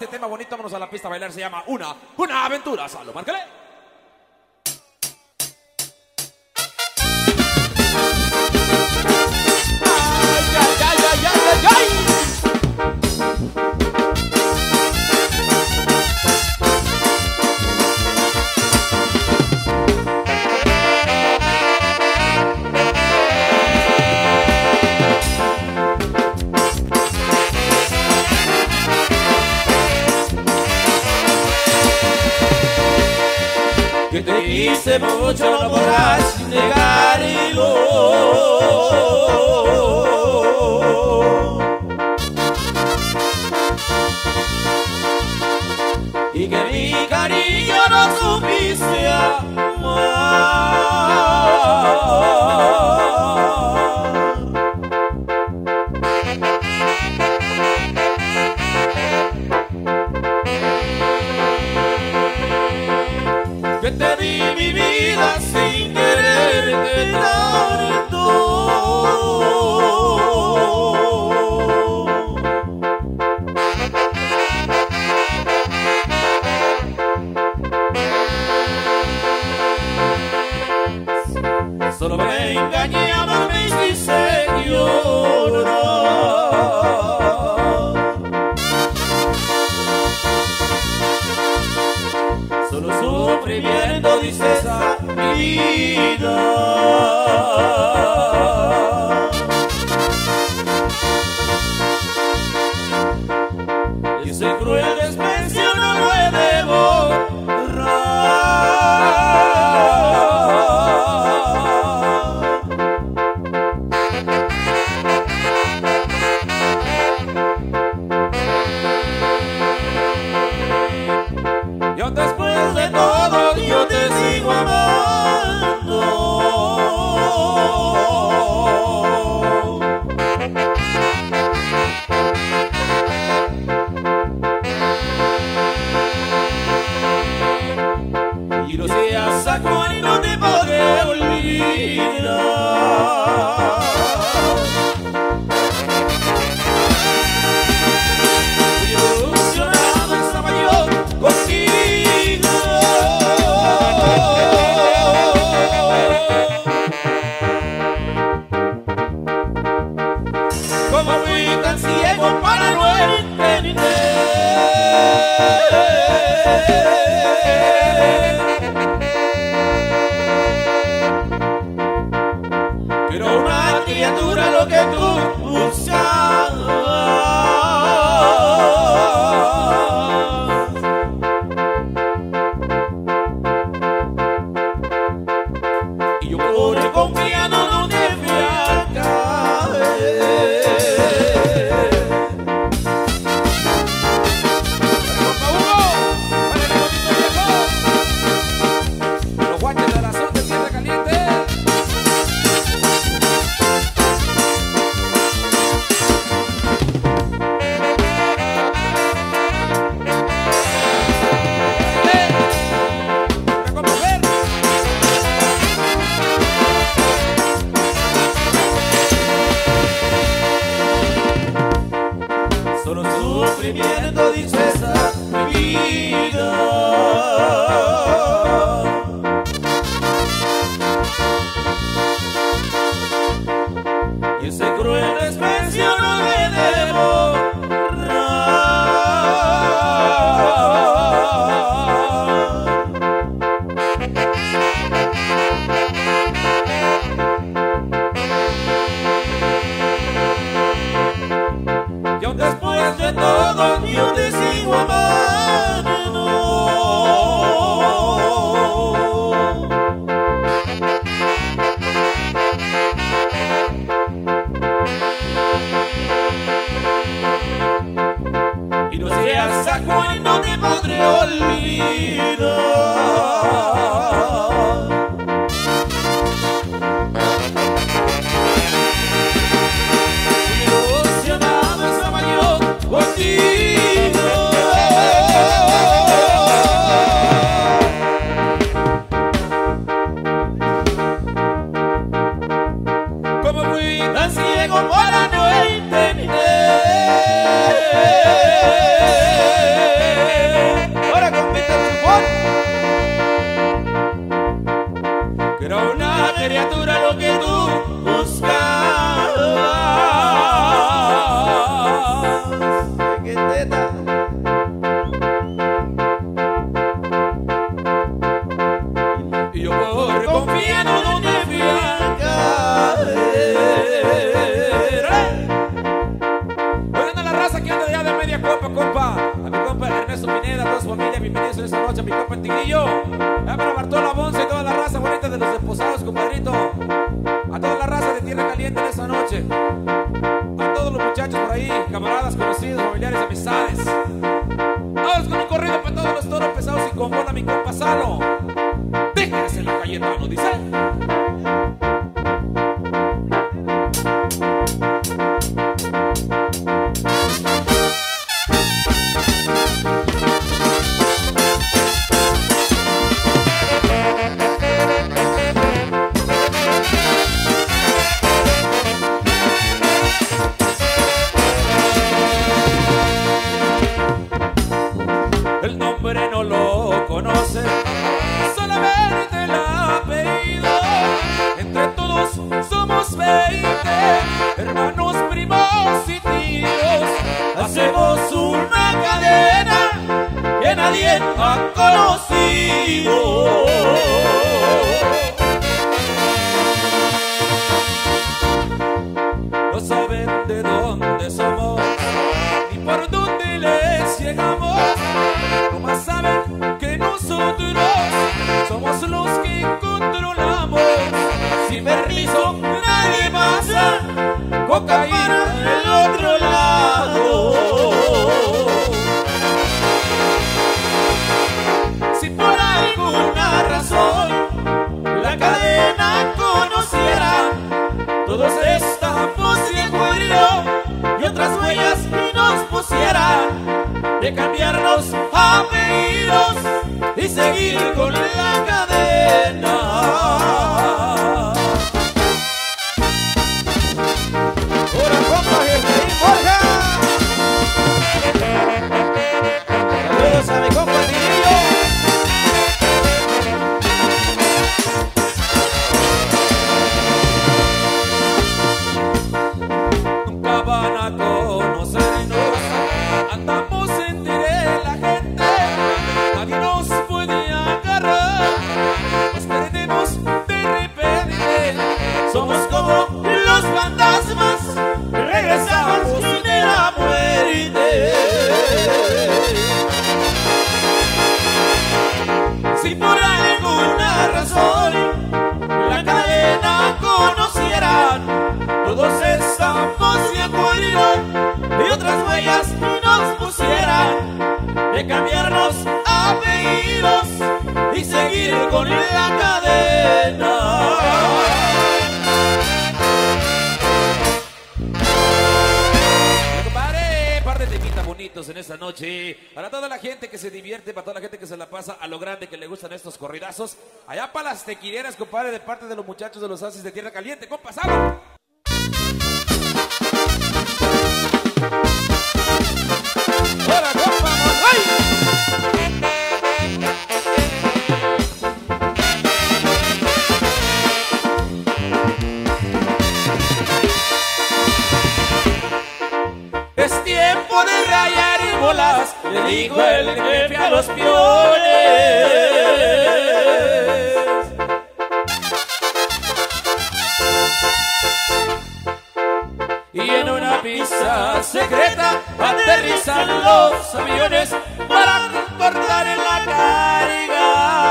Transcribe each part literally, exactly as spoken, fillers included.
Este tema bonito, vámonos a la pista a bailar, se llama Una, una aventura, Salo, márcale. Ay, ay, ay, ay, ay, ay. Que te quise mucho, no podrás negarlo. Y que mi cariño no supiste amar. Que te di mi vida sin quererte tanto. Solo me engañaba, me hiciste llorar. Solo sufrimiento dices a mi vida. Y ese cruel desprecio no lo he de borrar. Yo después de todo yo te sigo amando. Y no sé hasta cuándo te podré olvidar. Ilusionado estaba yo contigo. Como fui tan ciego para no entender que era una criatura lo que tú buscabas. Y yo por confiado no te fui a caer. Los guantes de la zona de tierra caliente. Solo sufrimiento dices a mi vida. Y ese cruel desprecio no me de borrar. Yo después de todo yo te sigo amando. Y no sé hasta cuándo te podré olvidar. Ilusionado estaba yo contigo. Como fui tan ciego para no entender Ernesto Pineda, toda su familia, bienvenidos en esta noche a mi compa el Tigrillo. Ya para Bartola Bonce y toda la raza bonita de los desposados, compadrito. A toda la raza de Tierra Caliente en esta noche. A todos los muchachos por ahí, camaradas, conocidos, familiares, amistades. Vamos con un corrido para todos los toros pesados y con bola mi compa Salo. Déjense en la Cayetano, dice. El nombre no lo conoce, solamente el apellido. Entre todos somos veinte, hermanos, primos y tíos. Hacemos una cadena que nadie ha conocido. No saben de dónde somos ni por dónde les llegamos. Nomás saben que nosotros somos los que controlamos. Sin permiso nadie pasa, cocaína del otro lado. Si por alguna razón la cadena conociera, todos estamos de acuerdo y otras huellas nos pusieran de cambiarnos apellidos y seguir con la cadena. ¡Hola, compa Germain Borja! ¡Saludos a mi compa Tigrillo! Nunca van a conocernos, andamos entre la gente, nadie nos puede agarrar, nos perdemos de repente, somos como los fantasmas, regresamos de la muerte. Si por alguna razón la cadena conocieran, todos estamos de acuerdo y otras huellas nos pusieran de cambiarnos apellidos y seguir con la cadena. Compadre, par de temitas bonitos en esta noche. Para toda la gente que se divierte, para toda la gente que se la pasa a lo grande, que le gustan estos corridazos. Allá para las tequileras, compadre, de parte de los muchachos de los Asis de Tierra Caliente. ¡Compa, Salo! ¡Hola, compa! ¡Ay! Es tiempo de rayar y bolas, le dijo el jefe a los piones. Y en una pista secreta aterrizan los aviones para cortar en la carga.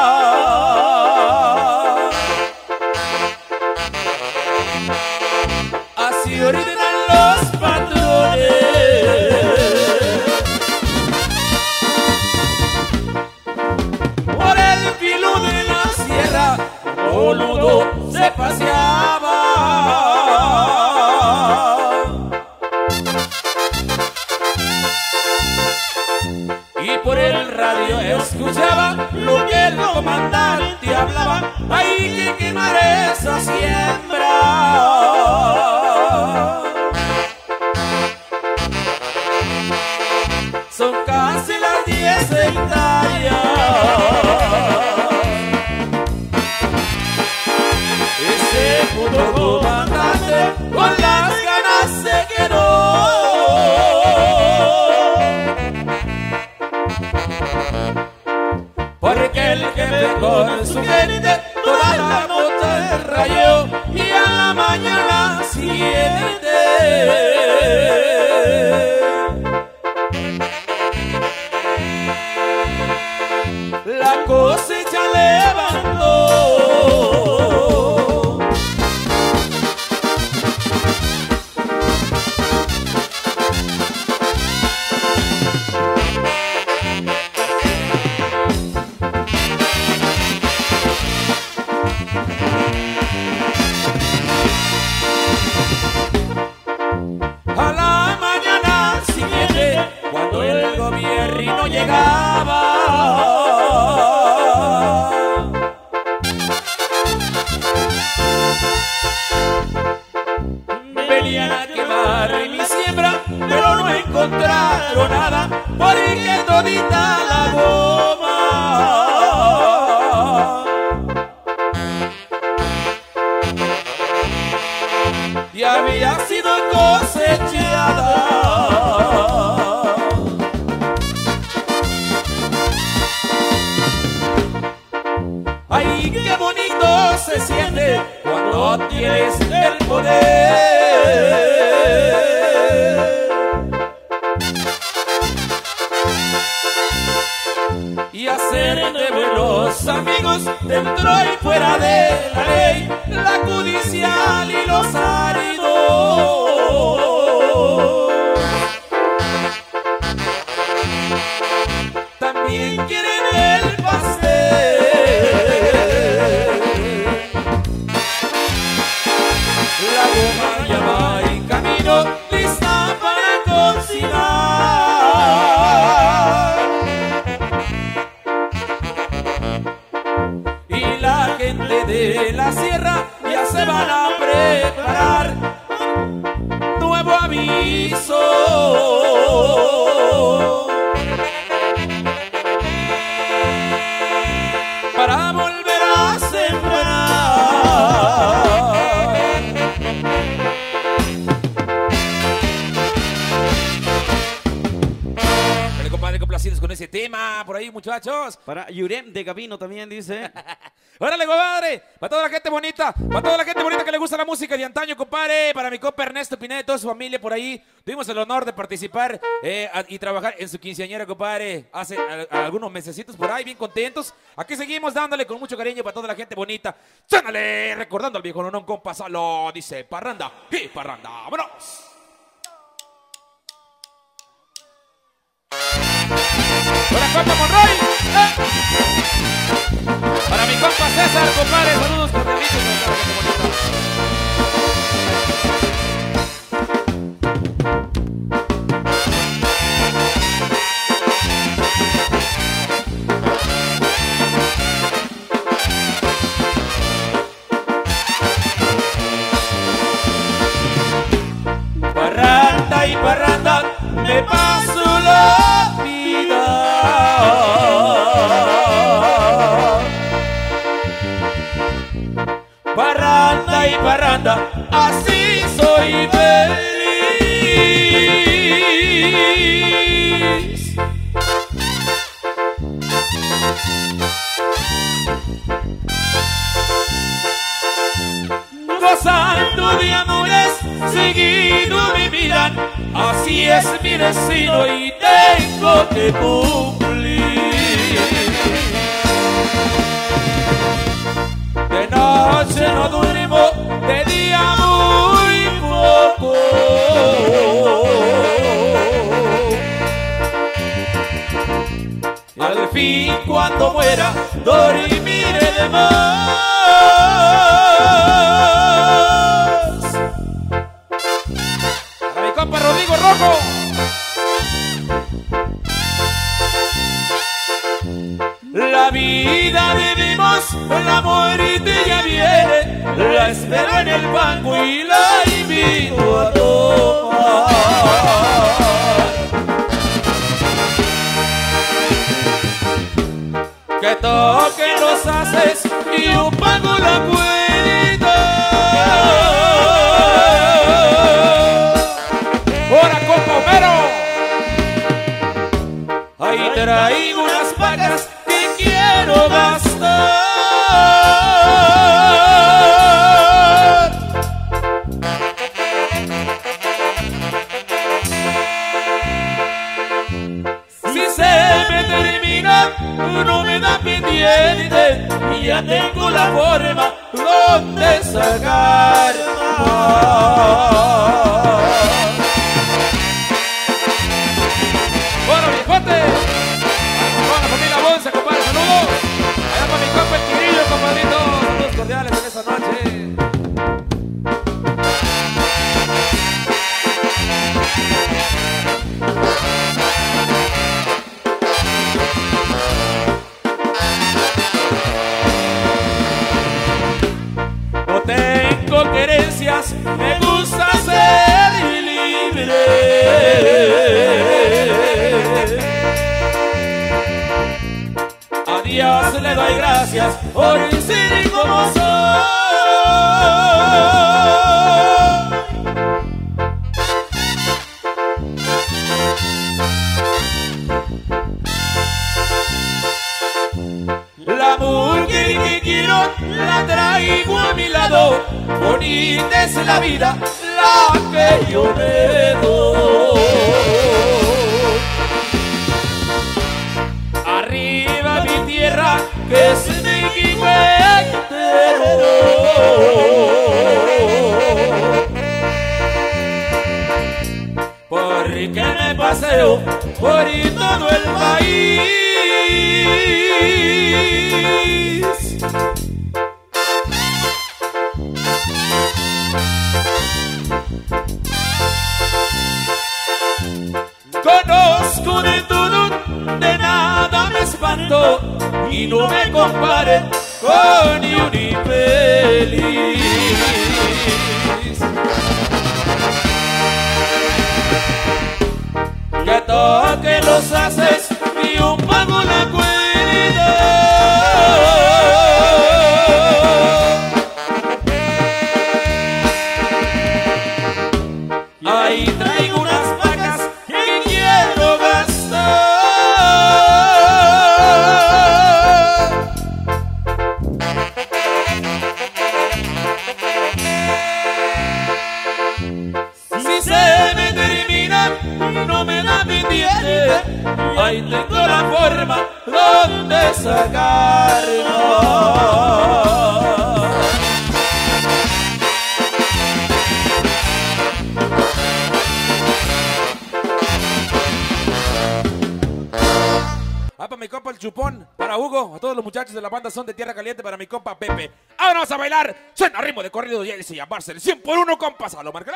Así ordenan los patrones. Por el filo de la sierra, boludo se paseaba. Y por el radio escuchaba lo que el comandante hablaba. Hay que quemar esa siembra. Son casi las diez hectáreas. Ese puto comandante con las ganas se quedó. Porque el jefe con su gente toda la nota rayó y a la mañana siguiente guayaba. Venían a quemar mi siembra, pero no encontraron nada, porque todita la goma ya había sido cosechada. Ay, qué bonito se siente cuando tienes el poder y hacer de buenos amigos dentro y fuera de la ley, la judicial y los áridos. También quieren el pastel, la goma ya va en camino, lista para cocinar. Y la gente de la sierra ya se van a preparar. Nuevo aviso. Para volver a sembrar. Dale, compadre, complacidos con ese tema por ahí, muchachos. Para Yurem de Gavino también dice. Órale, compadre, para toda la gente bonita, para toda la gente bonita que le gusta la música de antaño, compadre, para mi compa Ernesto Pineda y toda su familia por ahí. Tuvimos el honor de participar eh, a, y trabajar en su quinceañera, compadre, hace a, a algunos mesecitos por ahí, bien contentos. Aquí seguimos dándole con mucho cariño para toda la gente bonita. Suénale, recordando al viejo nonón, compa, solo dice parranda y parranda. ¡Vámonos! ¡Hola, compa Monroy! ¡Eh! Para mi compa César, compadre, saludos cordialitos a toda la gente bonita. Parranda y parranda, me paso la vida. Parranda y parranda, así soy feliz. Gozando de amores, seguido me miran, así es mi destino y tengo que cumplir. De noche no duermo, de día muy poco. Al fin cuando muera, dormiré de más. A mi compa Rodrigo Rojo. La vida vivimos, la muerte ya viene, la espero en el banco y la invito a tomar. Que toquen los haces y yo pago la cuenta. ¡Hora, compa Homero! Ahí traigo unas vacas que quiero gastar. Si se me termina, no me da pendiente y ya tengo la forma donde sacar más. Bueno, viejote, toda la familia Bonza, compadre, saludos. Allá para mi compa el Tigrillo, compadrito, saludos cordiales en esta noche. Dios le doy gracias por ser como soy. La mujer que quiero la traigo a mi lado, bonita es la vida la que yo me doy. Arriba mi tierra que es México entero, porque me paseo por todo el país. Conozco de todo, de nada me espanto, y no me comparen con ni un infeliz. Que toque los haces y un pago la cuenta. Ahí traigo unas vacas que quiero gastar. Si se me terminan, no me da pendiente. Ahí tengo la forma donde sacarlo. Ah, para mi compa el Chupón, para Hugo, a todos los muchachos de la banda Son de Tierra Caliente, para mi compa Pepe. Ahora vamos a bailar, suena ritmo de corrido y él se llamarse el cien por uno, compa, Salo, márcale.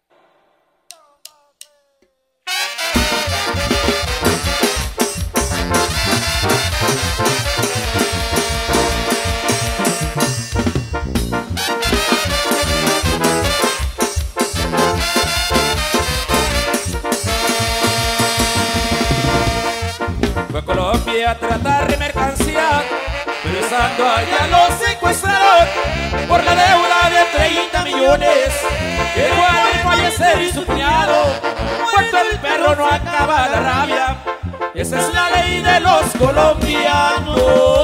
Fue a Colombia a tratar de mercancía, pero estando allá lo secuestraron por la deuda de treinta millones. Llegó a fallecer y su cuñado, muerto el perro no acaba la rabia. Esa es la ley de los colombianos.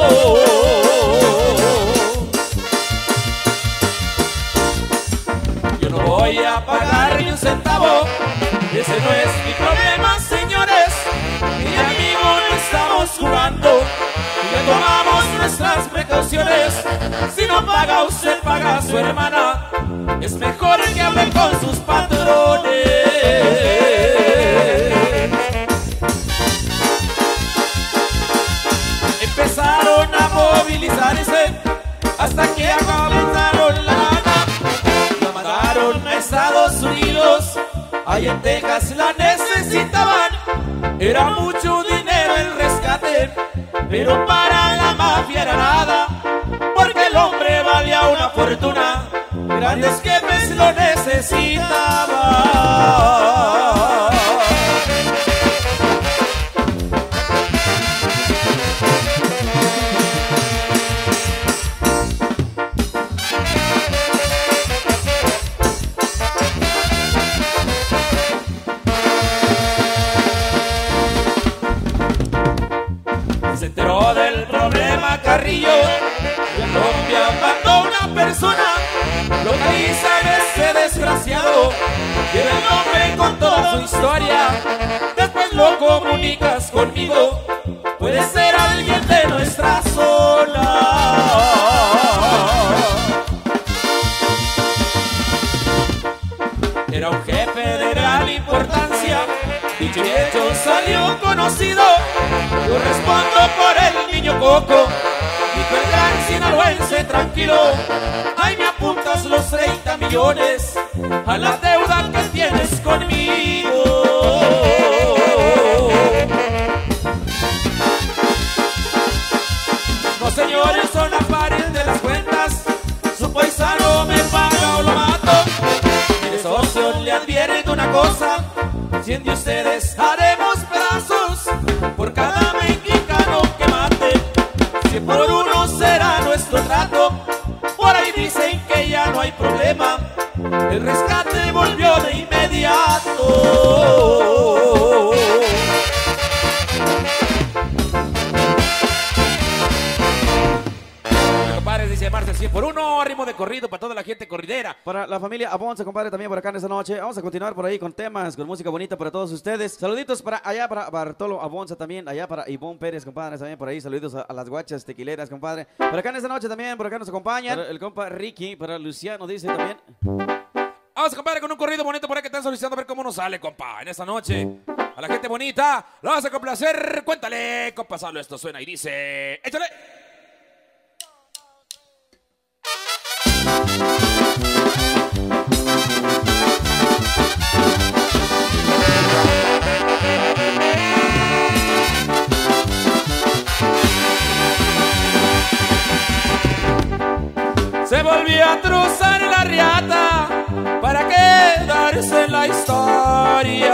Yo no voy a pagar ni un centavo, ese no es mi problema, señores. Mi amigo no estamos jugando, ya tomamos nuestras precauciones. Si no paga usted, paga a su hermana. Es mejor que hable con sus patrones. Empezaron a movilizarse hasta que acabaron la lana. La mandaron a Estados Unidos, ahí en Texas la necesitaban. Era mucho dinero el rescate, pero para la mafia era nada, porque el hombre valía una fortuna. Grandes jefes lo necesitaban. Se enteró del problema Carrillo, Colombia mandó una persona, localiza a ese desgraciado, lleva el nombre con toda su historia, después lo comunicas conmigo, puede ser alguien de nuestra zona. Era un jefe de gran importancia, dicho y hecho salió conocido. Yo respondo por el niño Coco, dijo el gran sinaloense tranquilo. Ahí me apuntas los treinta millones a la deuda que tienes conmigo. No, señores, son las pares de las cuentas. Su paisano me paga o lo mato. El socio le advierte una cosa: cien de ustedes haremos pedazos por cada mexicano que mate. cien por uno, ritmo de corrido para toda la gente corridera. Para la familia Abonza, compadre, también por acá en esta noche. Vamos a continuar por ahí con temas, con música bonita para todos ustedes. Saluditos para allá, para Bartolo Abonza también, allá para Ivonne Pérez, compadre, también por ahí. Saluditos a, a las guachas tequileras, compadre. Por acá en esta noche también, por acá nos acompañan. Para el compa Ricky, para Luciano, dice también. Vamos, compadre, con un corrido bonito por ahí que están solicitando a ver cómo nos sale, compa, en esta noche. A la gente bonita, lo vamos a complacer. Cuéntale, compa Salo, esto suena y dice... ¡Échale! Se volvió a trozar la riata para quedarse en la historia.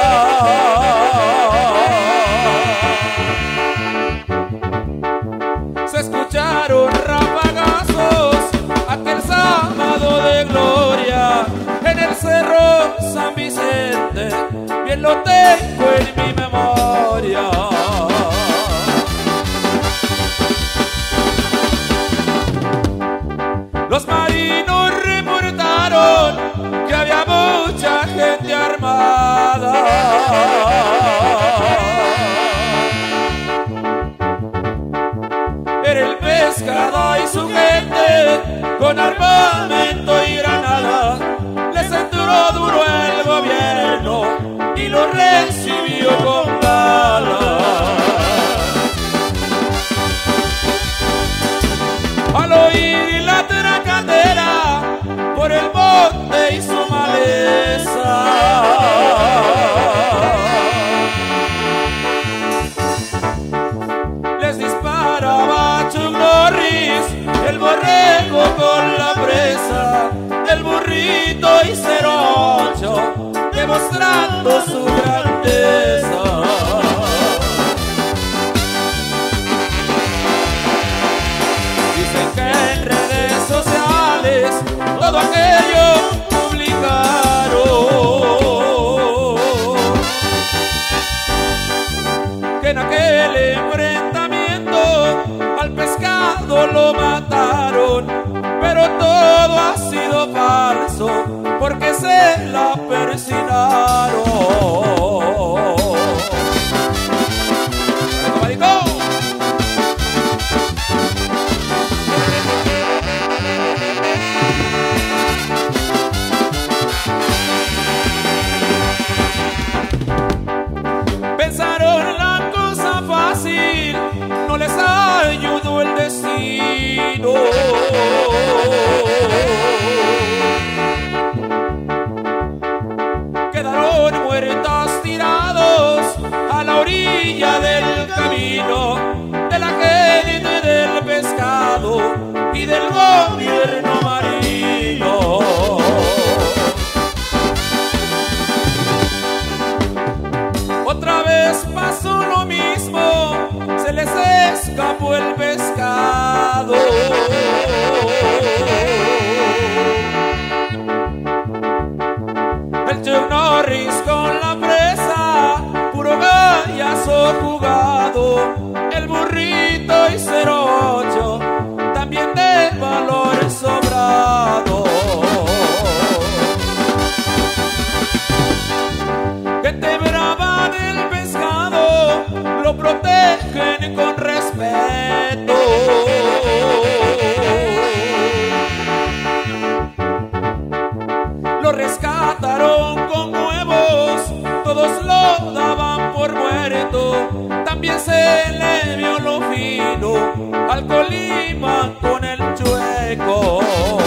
Se escucharon ráfagazos aquel sábado de gloria en el cerro San Vicente, bien lo tengo en mi memoria. Los marinos reportaron que había mucha gente armada. Era el pescado y su gente con armamento y granada. Les entró duro el gobierno y lo recibió con ganas. Al oír la tracadera por el monte y su maleza, les disparaba Chuck Norris, el borrego con la presa, el burrito y cero ocho, demostrando su grandeza. Dicen que en redes sociales todo aquello publicaron, que en aquel enfrentamiento al pescado lo mataron, pero todo ha sido falso porque se la persinaron. Pensaron la cosa fácil, no les ayudó el destino. Quedaron muertos tirados a la orilla del camino de la gente del pescado y del gobierno marino. Otra vez pasó lo mismo, se les escapó el pescado. El Chuck Norris con la presa, puro gallazo jugado. El burrito y cero ocho, también de valor sobrado. Gente brava del pescado, lo protegen con respeto. Lo rescataron con huevos, todos lo daban por muerto. También se le vio lo fino al Colima con el chueco.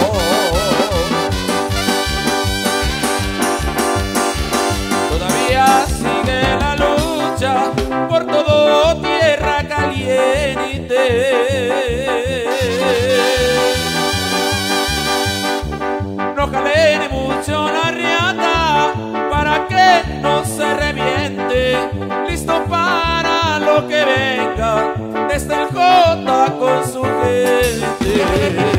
Todavía sigue la lucha por todo tierra caliente. No jalen mucho la riata para que no se reviente. Listo para lo que venga desde el J con su gente.